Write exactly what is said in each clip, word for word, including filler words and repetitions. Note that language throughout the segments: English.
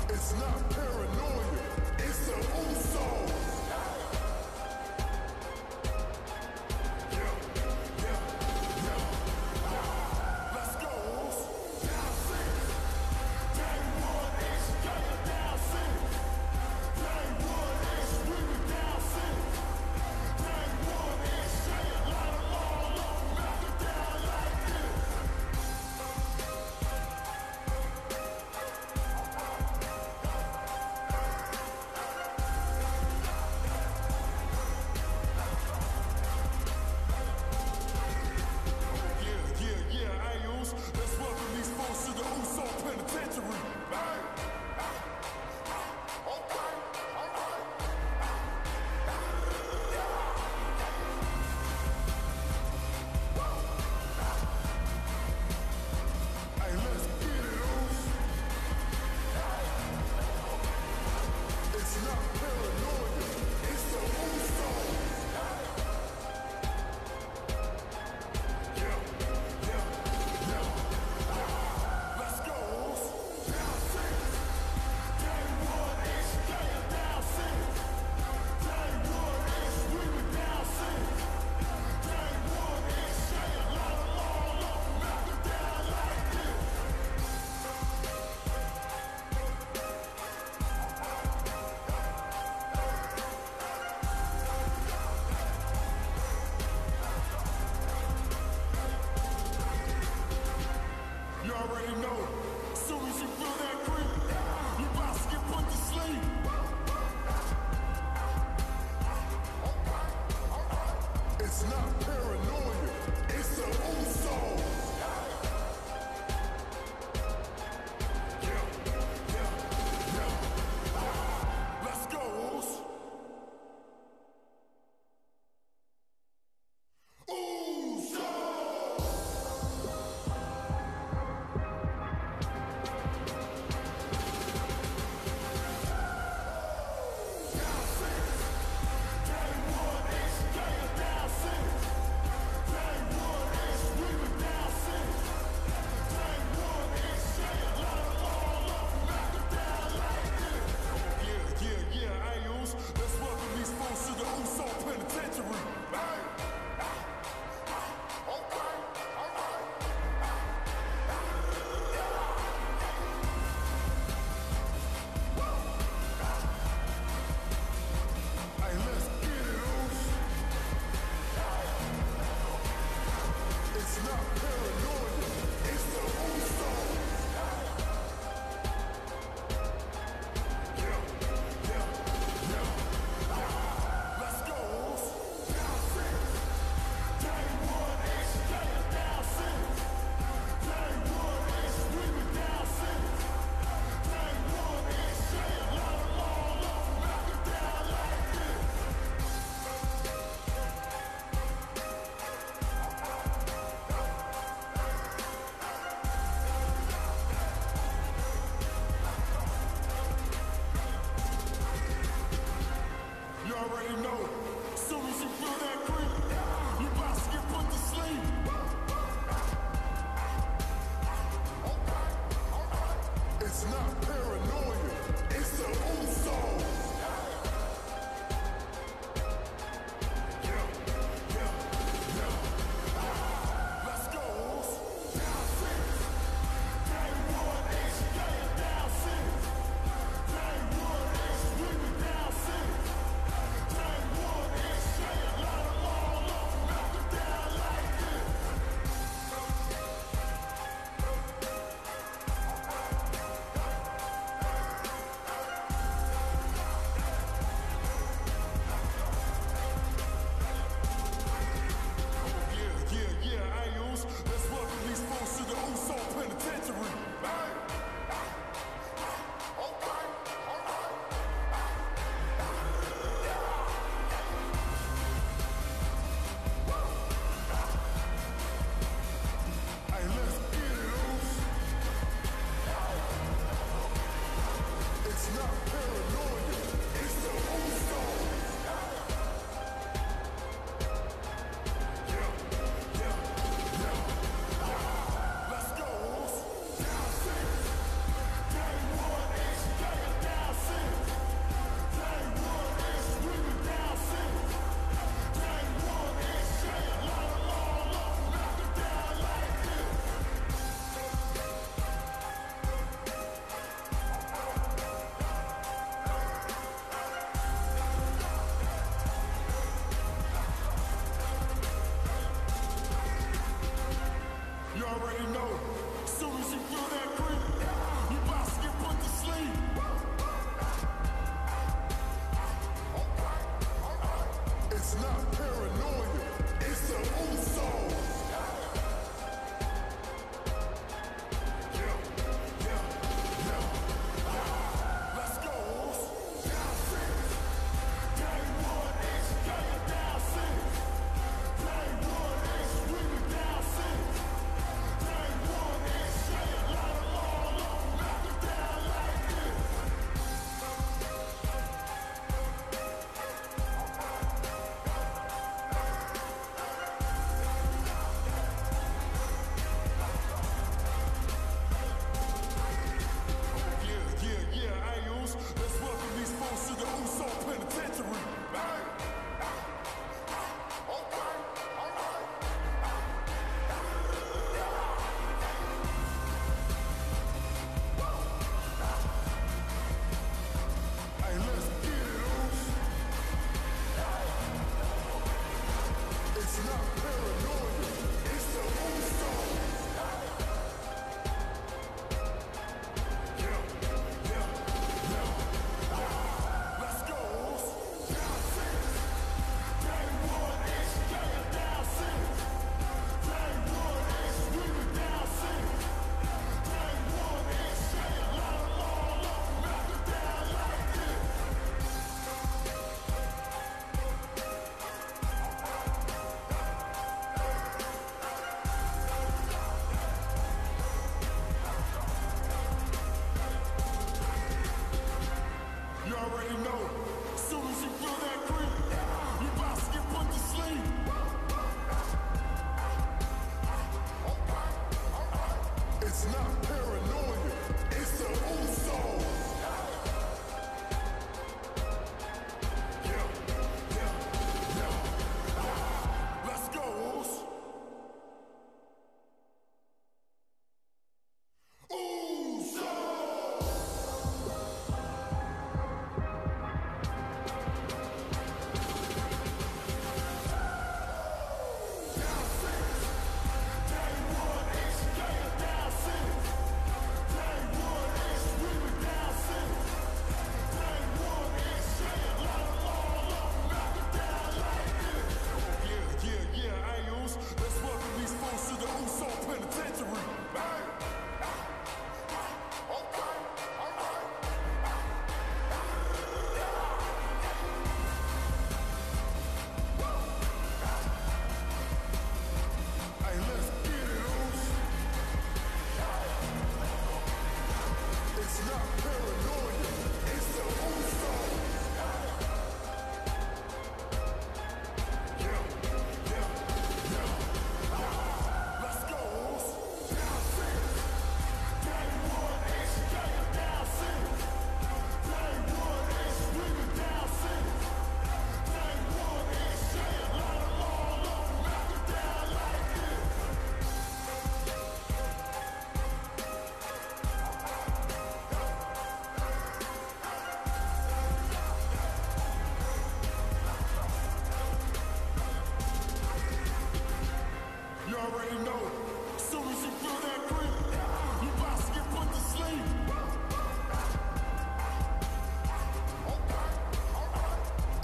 It's not paranoia, it's the Usos. Yeah, yeah, yeah. Let's go. Down six. Day one is yeah, down six. Day one is we were down six. Day one is yeah, light 'em all up, knock it down like this. Yeah, yeah, yeah, Ayus. Let's welcome these folks to the Uso Penitentiary. Hey! Okay, alright. Hey, let's get it, Us. It's not paranoia, it's the Usos. Yeah, yeah, yeah. Let's go. Down six. Day one is yeah, down six. Day one is we were down six. Day one is yeah, light 'em all up, knock it down like this. You already know. As soon as you feel that creep, you about to get put to sleep. It's not paranoia, it's the Usos. Yeah, yeah, yeah. Let's go, Us. Usos! Down six. Day one is yeah, down six. Day one is we were down six. Day one is yeah, light 'em all up, knock it down like this. Yeah, yeah, yeah, Ayus. Let's welcome these folks to the Uso Penitentiary. Hey! Okay, alright. Hey, let's get it, Us. It's not paranoia, it's the Usos. Yeah, yeah, yeah. Let's go. Down six. Day one is yeah, down six. Day one is we were down six. Day one is yeah, light 'em all up, knock it down like this. You already know. As soon as you feel that creep, you about to get put to sleep. Okay, alright. It's not paranoia, it's the Usos. Yeah, yeah, yeah. Let's go. Down six. Day one is yeah, down six. Day one is we were down six. Day one is yeah, light 'em all up, knock it down like this.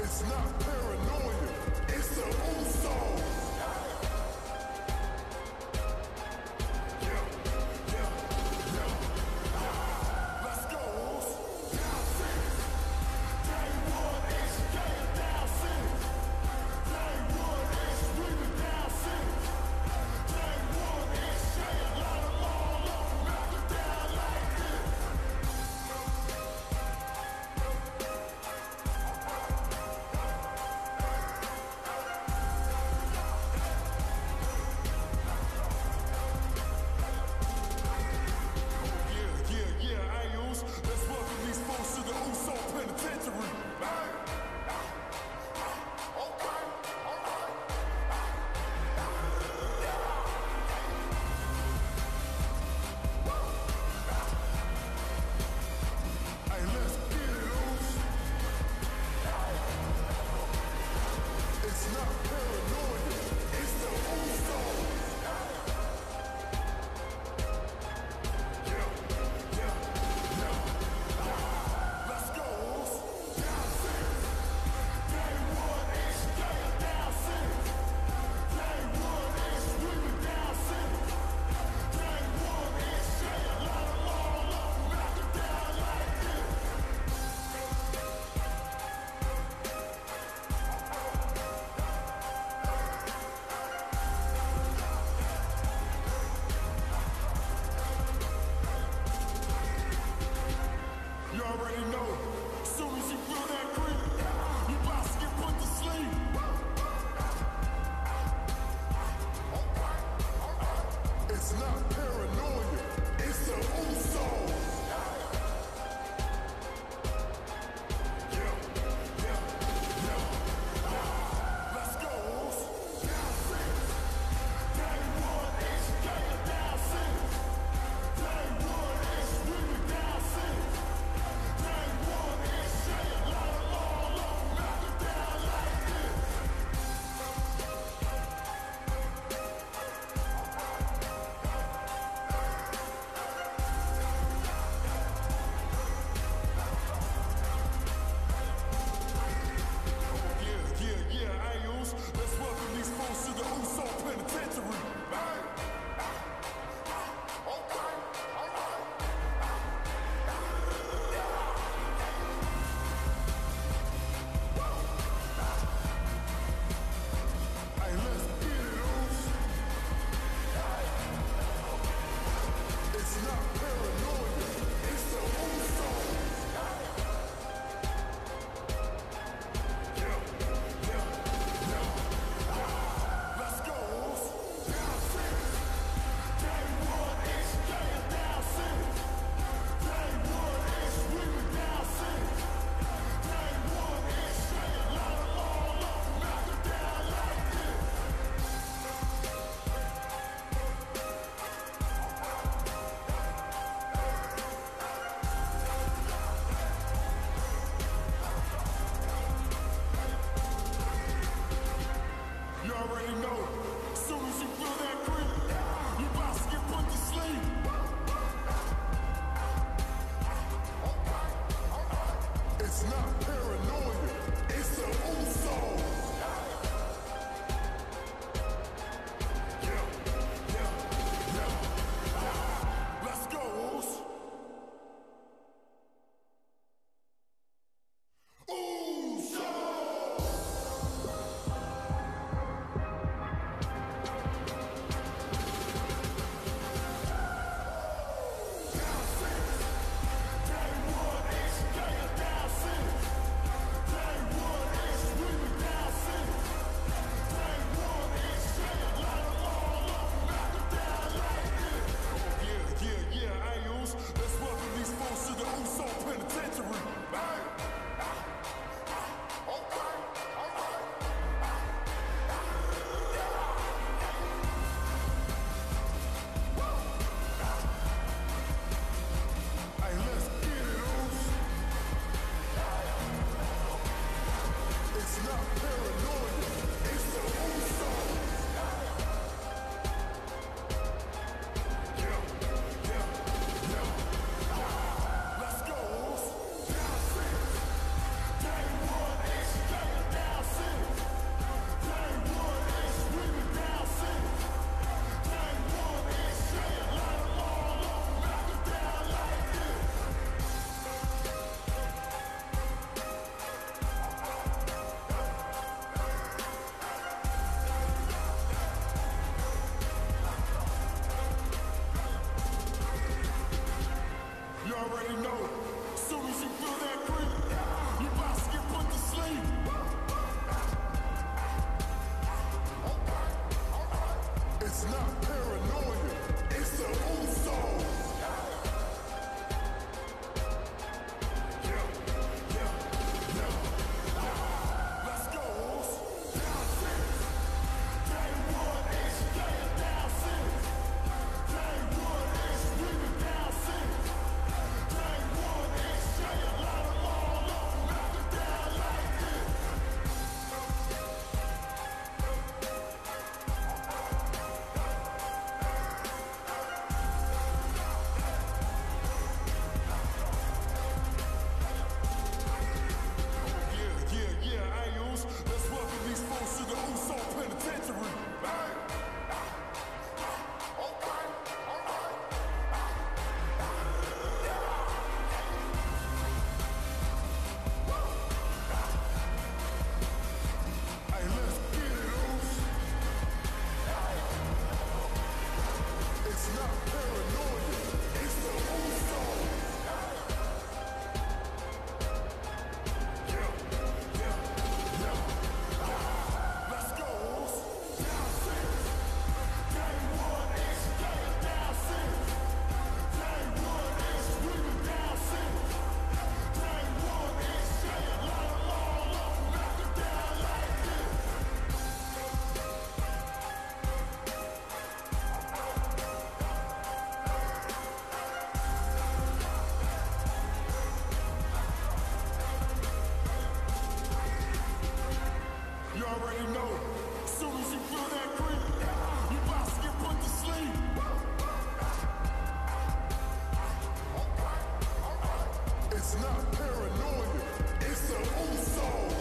It's not paranoia, it's the Usos. Yeah, yeah, yeah. Let's go. Down six. Day one is getting down six. Day one is screaming down six. Day one is saying light them all up, knock them down like this. Yeah, yeah, yeah, Ayus. Let's welcome these folks to the Uso Penitentiary. Hey. Okay, alright. Hey, let's get it, Us. It's not paranoia, it's the Usos. Yeah, yeah, yeah. Let's go. Down six. Day one is getting down six. Day one is screaming down six. Day one is saying light them all up, knock them down like this. You already know. Soon as you feel that creep, you about to get put to sleep. It's not paranoia, it's the Usos. Yeah, yeah, yeah. Let's go. Down six. Day one is getting down six. Day one is screaming down six. Day one is saying light them all up, knock them down like this. Yeah, yeah, yeah, Ayus. Let's welcome these folks to the Uso Penitentiary. Hey. Okay, alright. Hey, let's get it, Us. It's not paranoia, it's the Usos. Yeah, yeah, yeah. Let's go. Down six. Day one is getting down six. Day one is screaming down six. Day one is saying light them all up, knock them down like this. You already know. Soon as you feel that creep, you about to get put to sleep. It's not paranoia, it's the Usos. Yeah, yeah, yeah. Let's go. Usos. Down six. Day one is getting down six. soon as you feel that creep, you about to get put to sleep. It's not paranoia, it's the Usos.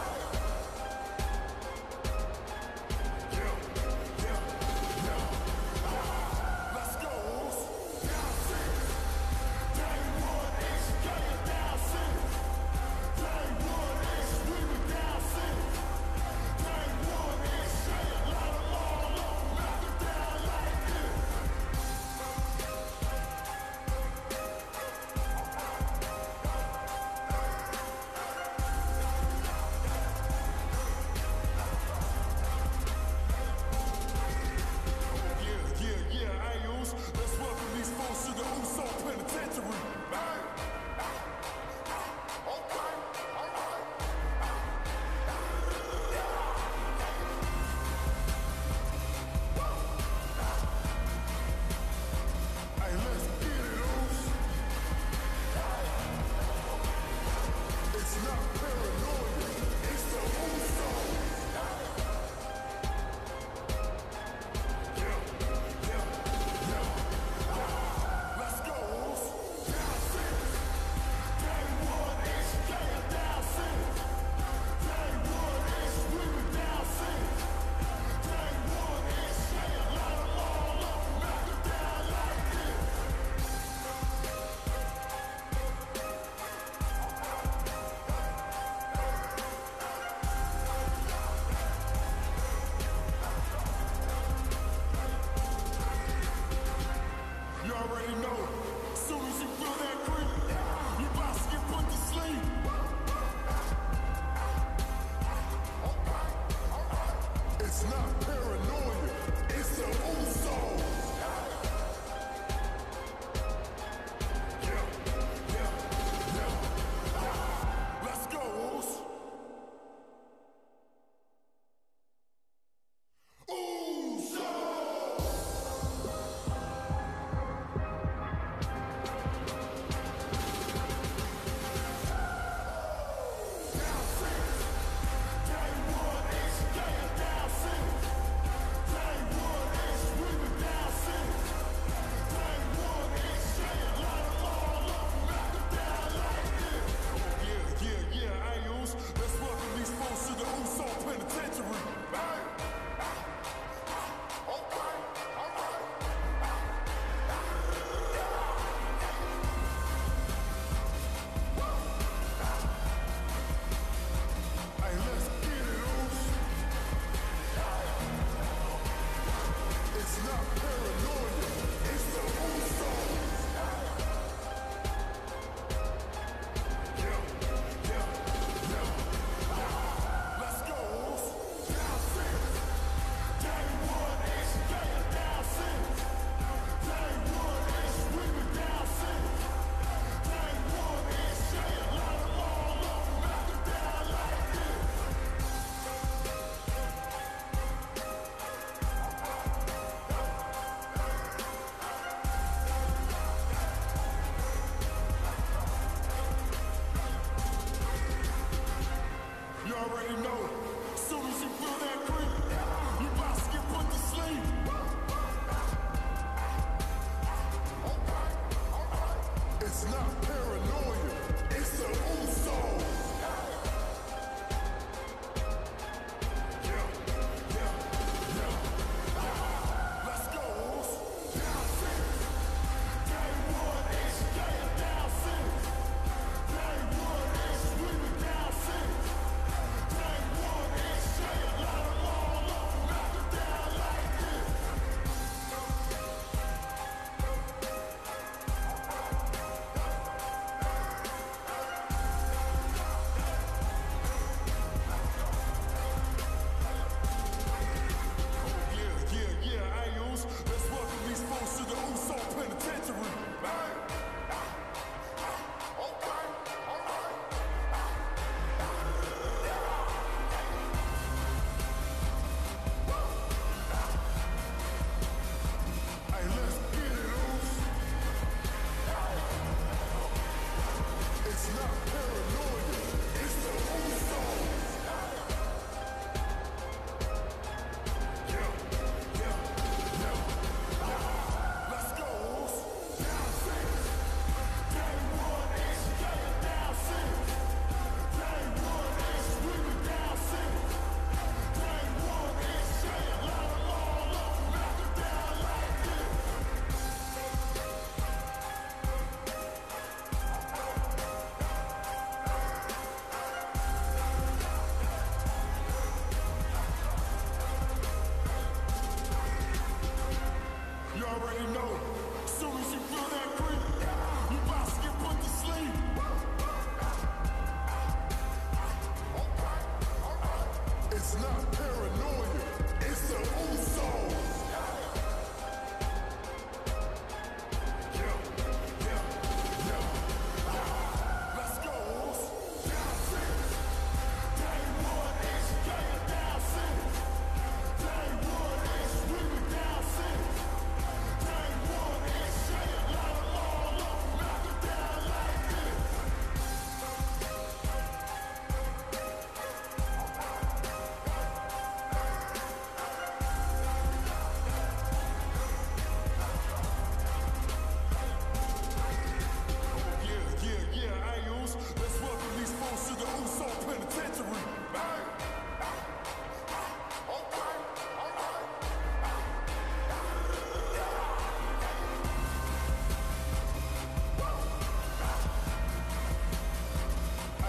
Yeah, yeah, yeah. Let's go, Us. Down six. Day one, it's gang down six. Day one, it's we were down six. Day one, it's shit, light 'em all up, knock 'em down like this.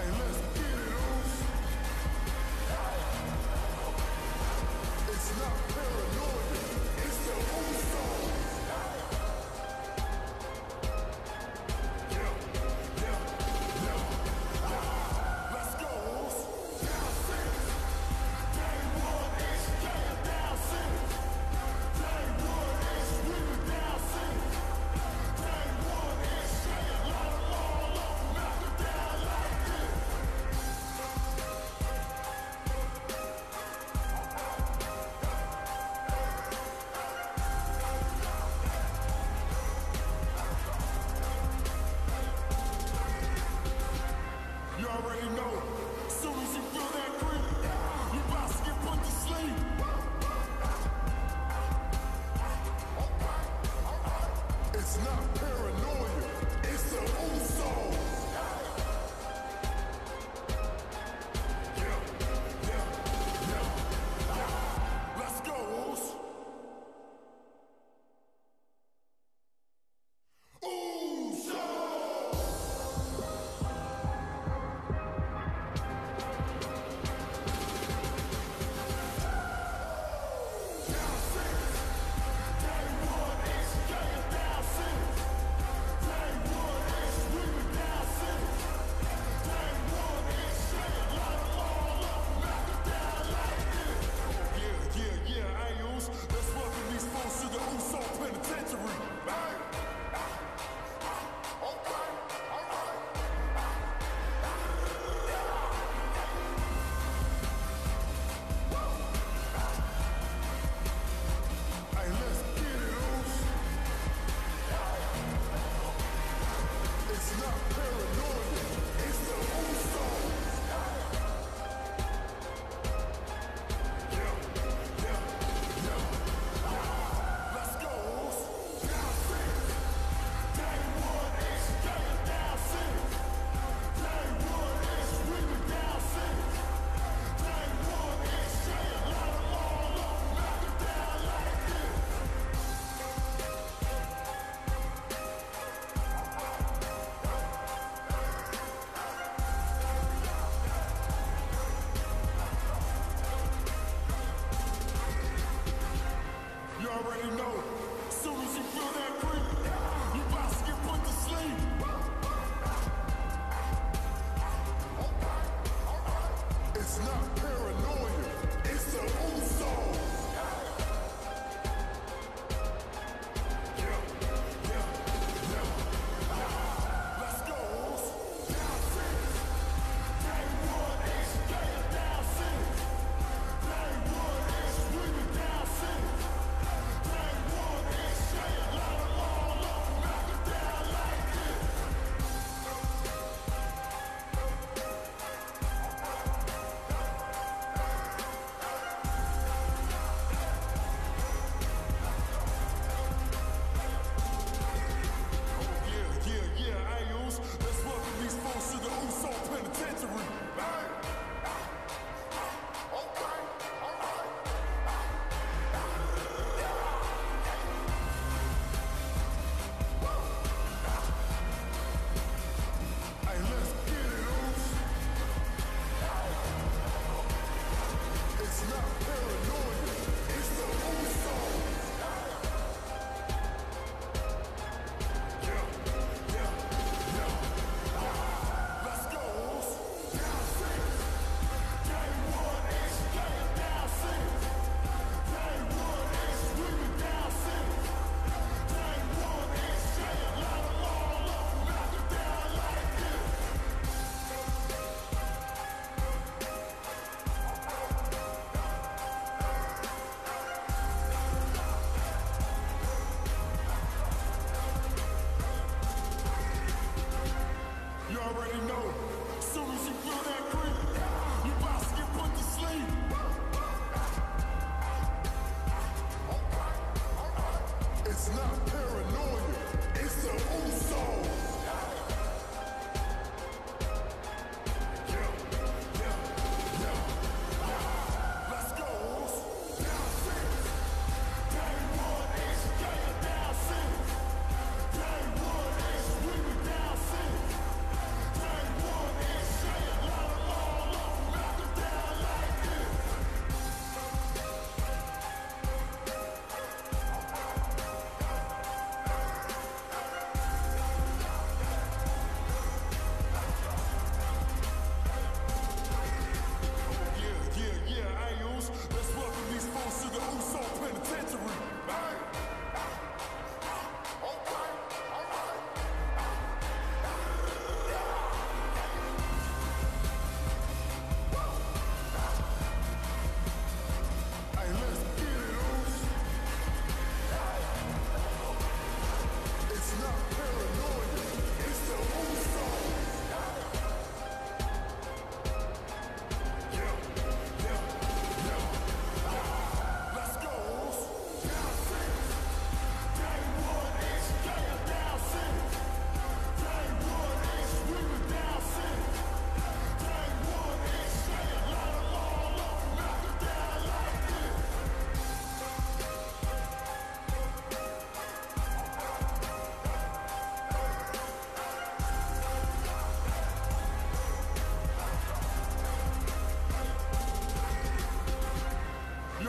let's get it, Oos. It's not paranoia, it's the Usos. Yeah, yeah, yeah, yeah. Let's go, Oos. Down six. Day one, it's game down six. Day one, it's we were down six. Day one, it's shit. Let 'em all up, knock 'em down like this. You already know. Soon as you feel that creep, you about to get put to sleep. It's not paranoia, it's the Usos. Yeah, yeah, yeah, yeah. Let's go, Oos. Usos.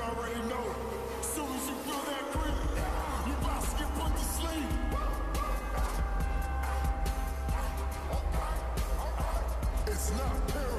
already know. Soon as you feel that creep, you about to get put to sleep. It's not paranormal.